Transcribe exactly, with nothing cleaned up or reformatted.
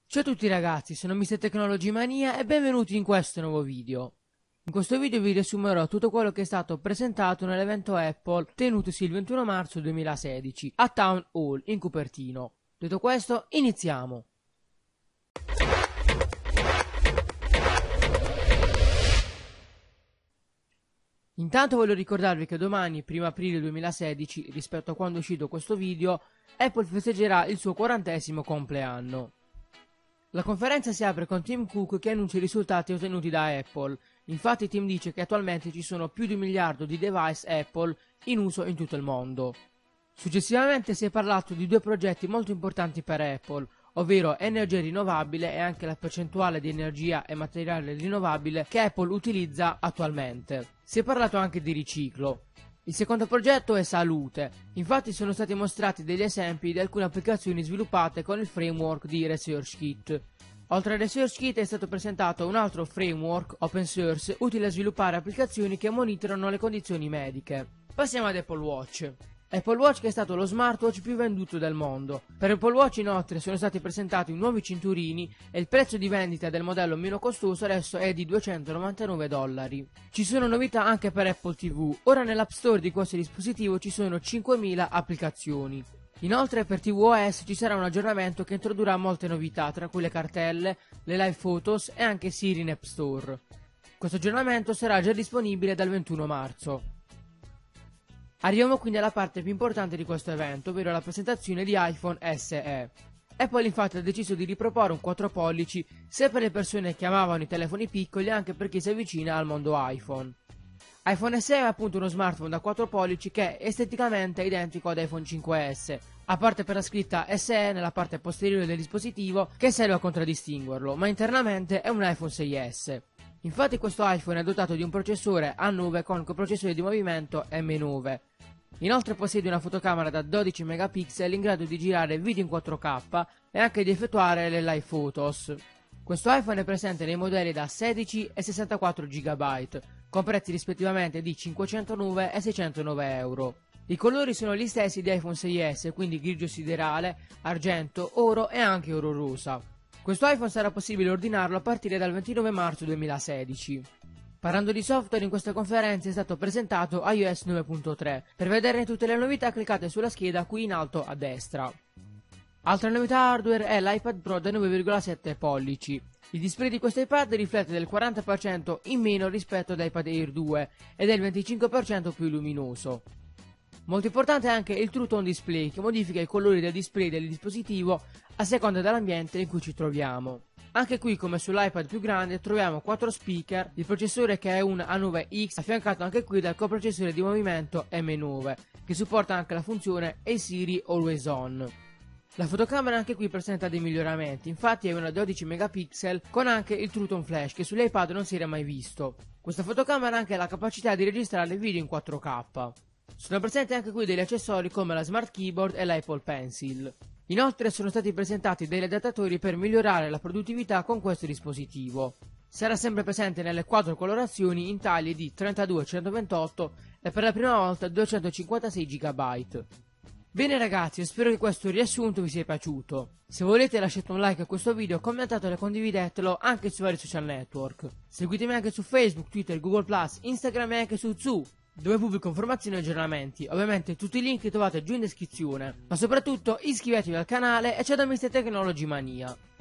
Ciao a tutti ragazzi, sono mister Technology Mania e benvenuti in questo nuovo video. In questo video vi riassumerò tutto quello che è stato presentato nell'evento Apple tenutosi il ventuno marzo duemilasedici a Town Hall in Cupertino. Detto questo, iniziamo! Intanto voglio ricordarvi che domani, primo aprile duemilasedici, rispetto a quando è uscito questo video, Apple festeggerà il suo quarantesimo compleanno. La conferenza si apre con Tim Cook che annuncia i risultati ottenuti da Apple. Infatti Tim dice che attualmente ci sono più di un miliardo di device Apple in uso in tutto il mondo. Successivamente si è parlato di due progetti molto importanti per Apple, ovvero energia rinnovabile e anche la percentuale di energia e materiale rinnovabile che Apple utilizza attualmente. Si è parlato anche di riciclo. Il secondo progetto è salute, infatti sono stati mostrati degli esempi di alcune applicazioni sviluppate con il framework di ResearchKit. Oltre a ResearchKit è stato presentato un altro framework open source utile a sviluppare applicazioni che monitorano le condizioni mediche. Passiamo ad Apple Watch. Apple Watch che è stato lo smartwatch più venduto del mondo. Per Apple Watch inoltre sono stati presentati nuovi cinturini e il prezzo di vendita del modello meno costoso adesso è di duecentonovantanove dollari. Ci sono novità anche per Apple ti vu, ora nell'App Store di questo dispositivo ci sono cinquemila applicazioni. Inoltre per tvOS ci sarà un aggiornamento che introdurrà molte novità, tra cui le cartelle, le live photos e anche Siri in App Store. Questo aggiornamento sarà già disponibile dal ventuno marzo. Arriviamo quindi alla parte più importante di questo evento, ovvero la presentazione di iPhone S E. Apple infatti ha deciso di riproporre un quattro pollici sia per le persone che amavano i telefoni piccoli anche per chi si avvicina al mondo iPhone. iPhone S E è appunto uno smartphone da quattro pollici che è esteticamente identico ad iPhone cinque S, a parte per la scritta S E nella parte posteriore del dispositivo che serve a contraddistinguerlo, ma internamente è un iPhone sei S. Infatti questo iPhone è dotato di un processore A nove con coprocessore di movimento M nove. Inoltre possiede una fotocamera da dodici megapixel in grado di girare video in quattro K e anche di effettuare le live photos. Questo iPhone è presente nei modelli da sedici e sessantaquattro giga byte, con prezzi rispettivamente di cinquecentonove e seicentonove euro. I colori sono gli stessi di iPhone sei S, quindi grigio siderale, argento, oro e anche oro rosa. Questo iPhone sarà possibile ordinarlo a partire dal ventinove marzo duemilasedici. Parlando di software, in questa conferenza è stato presentato iOS nove punto tre. Per vederne tutte le novità cliccate sulla scheda qui in alto a destra. Altra novità hardware è l'iPad Pro da nove virgola sette pollici. Il display di questo iPad riflette del quaranta per cento in meno rispetto ad iPad Air due ed è il venticinque per cento più luminoso. Molto importante è anche il True Tone Display che modifica i colori del display del dispositivo a seconda dell'ambiente in cui ci troviamo. Anche qui, come sull'iPad più grande, troviamo quattro speaker, il processore che è un A nove X, affiancato anche qui dal coprocessore di movimento M nove, che supporta anche la funzione Hey Siri Always On. La fotocamera anche qui presenta dei miglioramenti, infatti è una dodici megapixel con anche il True Tone Flash che sull'iPad non si era mai visto. Questa fotocamera ha anche la capacità di registrare video in quattro K. Sono presenti anche qui degli accessori come la Smart Keyboard e l'Apple Pencil. Inoltre sono stati presentati degli adattatori per migliorare la produttività con questo dispositivo. Sarà sempre presente nelle quattro colorazioni in tagli di trentadue centoventotto e per la prima volta duecentocinquantasei giga byte. Bene ragazzi, spero che questo riassunto vi sia piaciuto. Se volete lasciate un like a questo video, commentatelo e condividetelo anche sui vari social network. Seguitemi anche su Facebook, Twitter, Google plus, Instagram e anche su Zoo, dove pubblico informazioni e aggiornamenti. Ovviamente tutti i link li trovate giù in descrizione. Ma soprattutto iscrivetevi al canale e ciao da mister Technology Mania.